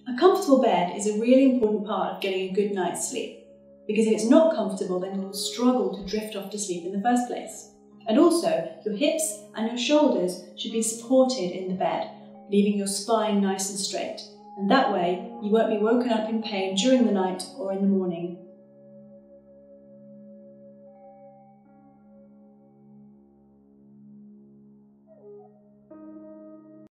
A comfortable bed is a really important part of getting a good night's sleep, because if it's not comfortable, then you'll struggle to drift off to sleep in the first place. And also, your hips and your shoulders should be supported in the bed, leaving your spine nice and straight. And that way, you won't be woken up in pain during the night or in the morning.